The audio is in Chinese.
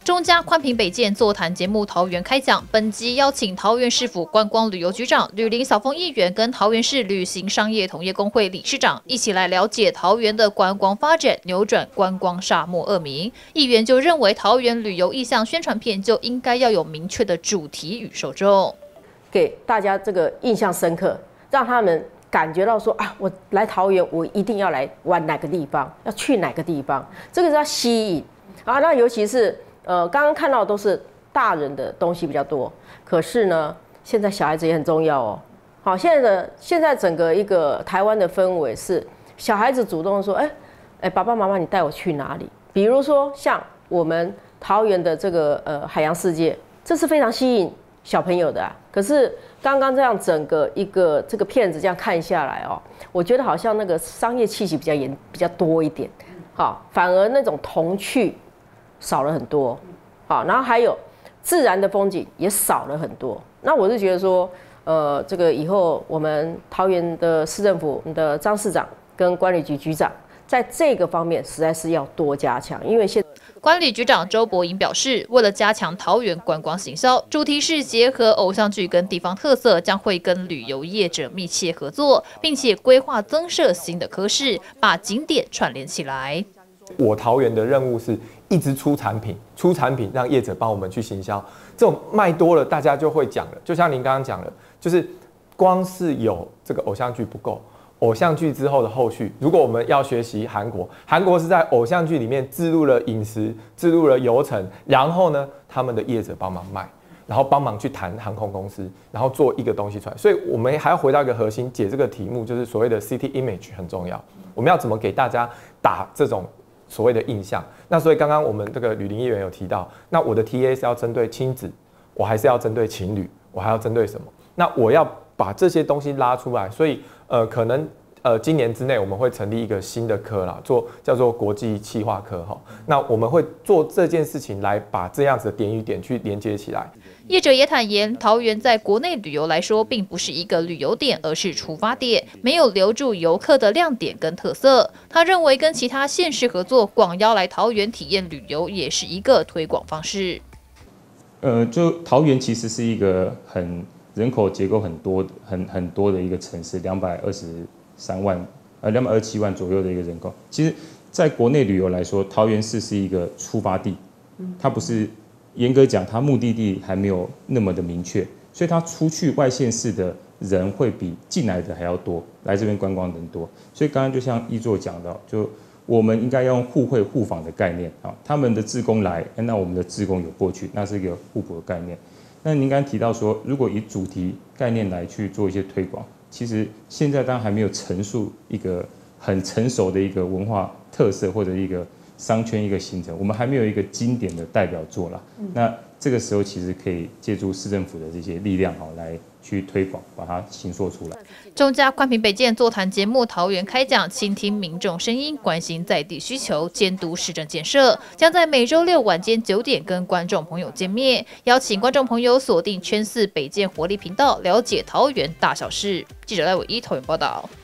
中嘉宽屏北建座谈节目桃园开讲，本集邀请桃园市府观光旅游局长吕林小峰议员跟桃园市旅行商业同业公会理事长一起来了解桃园的观光发展，扭转观光沙漠恶名。议员就认为，桃园旅游意向宣传片就应该要有明确的主题与受众， 给大家这个印象深刻，让他们感觉到说啊，我来桃园，我一定要来玩哪个地方，要去哪个地方，这个是要吸引啊。那尤其是刚刚看到的都是大人的东西比较多，可是呢，现在小孩子也很重要哦。好，现在整个一个台湾的氛围是小孩子主动说，爸爸妈妈你带我去哪里？比如说像我们桃园的这个海洋世界，这是非常吸引小朋友的啊。可是刚刚这样整个一个这个片子这样看下来哦，我觉得好像那个商业气息比较多一点，好，反而那种童趣少了很多，好，然后还有自然的风景也少了很多。那我是觉得说，这个以后我们桃园的市政府的张市长跟管理局局长在这个方面实在是要多加强，因为现在管理局长周伯颖表示，为了加强桃园观光行销，主题是结合偶像剧跟地方特色，将会跟旅游业者密切合作，并且规划增设新的科室，把景点串联起来。 我桃园的任务是一直出产品，让业者帮我们去行销。这种卖多了，大家就会讲了。就像您刚刚讲的，就是光是有这个偶像剧不够，偶像剧之后的后续，如果我们要学习韩国是在偶像剧里面置入了饮食，置入了游程，然后呢，他们的业者帮忙卖，然后帮忙去谈航空公司，然后做一个东西出来。所以我们还要回到一个核心，解这个题目就是所谓的 city image 很重要。我们要怎么给大家打这种所谓的印象？那所以刚刚我们这个吕林议员有提到，那我的 TA 是要针对亲子，我还是要针对情侣，我还要针对什么？那我要把这些东西拉出来，所以可能今年之内我们会成立一个新的科啦，叫做国际企划科哈。那我们会做这件事情来把这样子的点与点去连接起来。 业者也坦言，桃园在国内旅游来说，并不是一个旅游点，而是出发点，没有留住游客的亮点跟特色。他认为，跟其他县市合作，广邀来桃园体验旅游，也是一个推广方式。 就桃园其实是一个人口结构很多的一个城市，227万左右的一个人口。其实，在国内旅游来说，桃园市是一个出发地，它不是。严格讲，它目的地还没有那么的明确，所以它出去外县市的人会比进来的还要多，来这边观光人多。所以刚刚就像一座讲到，就我们应该用互惠互访的概念啊，他们的志工来，那我们的志工有过去，那是一个互补的概念。那您刚刚提到说，如果以主题概念来去做一些推广，其实现在当然还没有陈述一个很成熟的一个文化特色或者一个商圈一个形成，我们还没有一个经典的代表作啦。那这个时候其实可以借助市政府的这些力量来去推广，把它形塑出来。 中嘉宽屏北建座谈节目桃园开讲，倾听民众声音，关心在地需求，监督市政建设，将在每周六晚间9点跟观众朋友见面。邀请观众朋友锁定圈4北建活力频道，了解桃园大小事。记者赖伟一桃园报道。